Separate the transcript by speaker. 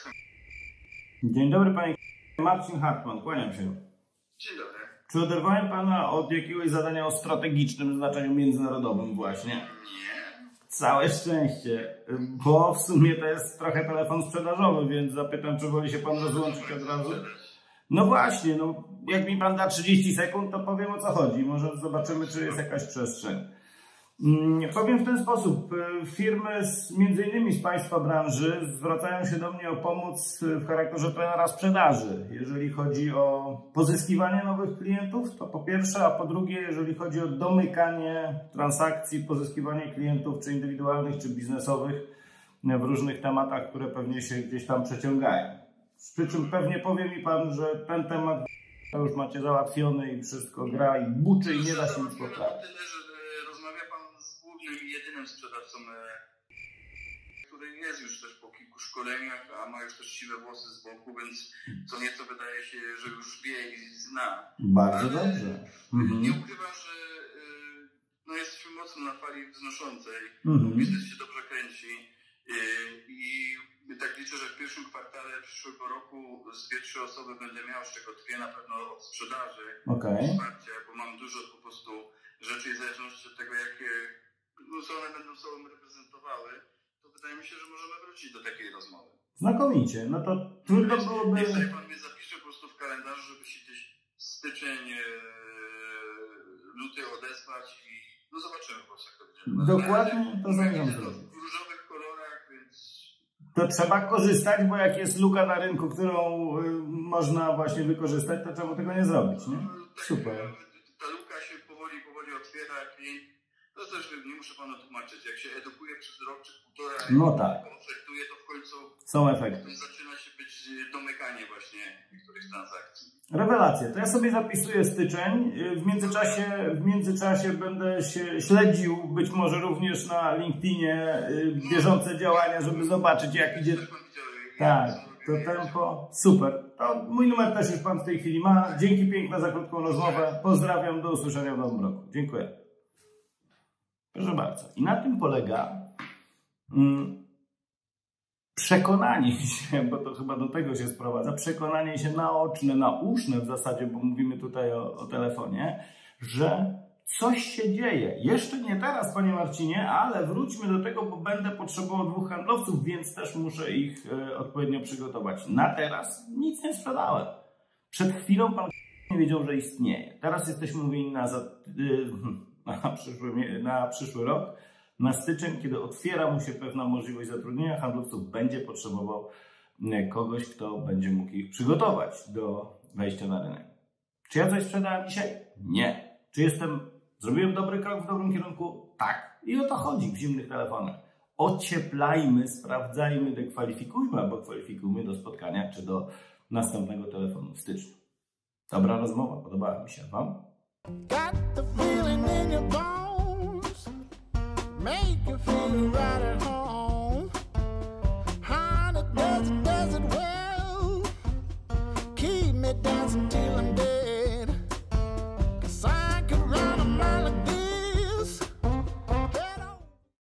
Speaker 1: Dzień dobry, panie Marcin Hartman, kłaniam się.
Speaker 2: Dzień dobry.
Speaker 1: Czy oderwałem pana od jakiegoś zadania o strategicznym znaczeniu międzynarodowym właśnie?
Speaker 2: Nie.
Speaker 1: Całe szczęście, bo w sumie to jest trochę telefon sprzedażowy, więc zapytam, czy woli się pan rozłączyć od razu? No właśnie, no jak mi pan da 30 sekund, to powiem, o co chodzi. Może zobaczymy, czy jest jakaś przestrzeń. Powiem w ten sposób. Firmy między innymi z państwa branży zwracają się do mnie o pomoc w charakterze trenera sprzedaży. Jeżeli chodzi o pozyskiwanie nowych klientów, to po pierwsze, a po drugie, jeżeli chodzi o domykanie transakcji, pozyskiwanie klientów, czy indywidualnych, czy biznesowych w różnych tematach, które pewnie się gdzieś tam przeciągają. Przy czym pewnie powie mi pan, że ten temat już macie załatwiony i wszystko gra i buczy i nie da się nic poprawić.
Speaker 2: Jedynym sprzedawcą, który jest już też po kilku szkoleniach, a ma już też siwe włosy z boku, więc co nieco wydaje się, że już wie i zna.
Speaker 1: Bardzo dobrze.
Speaker 2: Nie ukrywam, że no, jesteśmy mocno na fali wznoszącej. Biznes się dobrze kręci i tak liczę, że w pierwszym kwartale przyszłego roku z 2-3 osoby będę miał, z czego 2 na pewno od sprzedaży wsparcia, bo mam dużo po prostu rzeczy i w zależności od tego, jakie co one będą sobą reprezentowały, to wydaje mi się, że możemy wrócić do takiej rozmowy.
Speaker 1: Znakomicie, no to trudno byłoby...
Speaker 2: Niech sobie pan mnie zapisze po prostu w kalendarzu, żeby się gdzieś styczeń, luty odesłać i no zobaczymy po prostu, jak to będzie.
Speaker 1: Dokładnie to zamierzam zrobić.
Speaker 2: W różowych kolorach, więc...
Speaker 1: To trzeba korzystać, bo jak jest luka na rynku, którą można właśnie wykorzystać, to czemu tego nie zrobić, nie? Super.
Speaker 2: Ta luka się powoli otwiera, klient. To też nie muszę panu tłumaczyć, jak się edukuje przez rok czy półtora,
Speaker 1: no tak,
Speaker 2: konfliktuje, to w końcu
Speaker 1: są efekty.
Speaker 2: Zaczyna się być domykanie właśnie niektórych transakcji.
Speaker 1: Rewelacje. To ja sobie zapisuję styczeń. W międzyczasie będę się śledził, być może również na LinkedInie, bieżące działania, żeby zobaczyć, jak idzie. Tak, to tempo. Super. To mój numer też już pan w tej chwili ma. Dzięki piękne za krótką rozmowę. Pozdrawiam, do usłyszenia w nowym roku. Dziękuję. Proszę bardzo. I na tym polega przekonanie się, bo to chyba do tego się sprowadza, przekonanie się naoczne, nauszne w zasadzie, bo mówimy tutaj o telefonie, że coś się dzieje. Jeszcze nie teraz, panie Marcinie, ale wróćmy do tego, bo będę potrzebował 2 handlowców, więc też muszę ich odpowiednio przygotować. Na teraz nic nie sprzedałem. Przed chwilą pan nie wiedział, że istnieje. Teraz jesteśmy mówieni na przyszły rok, na styczeń, kiedy otwiera mu się pewna możliwość zatrudnienia handlowców, będzie potrzebował kogoś, kto będzie mógł ich przygotować do wejścia na rynek. Czy ja coś sprzedałem dzisiaj? Nie. Czy zrobiłem dobry krok w dobrym kierunku? Tak. I o to chodzi w zimnych telefonach. Ocieplajmy, sprawdzajmy, dekwalifikujmy albo kwalifikujmy do spotkania czy do następnego telefonu w styczniu. Dobra rozmowa, podobała mi się wam?
Speaker 3: Got the feeling in your bones, make you feel right.